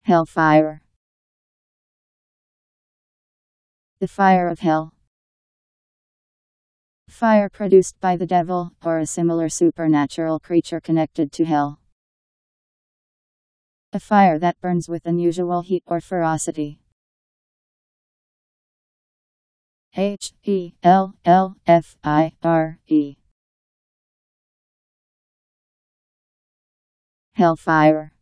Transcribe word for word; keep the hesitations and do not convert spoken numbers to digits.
Hellfire. The fire of hell. Fire produced by the devil, or a similar supernatural creature connected to hell. A fire that burns with unusual heat or ferocity. H E L L F I R E. Hellfire.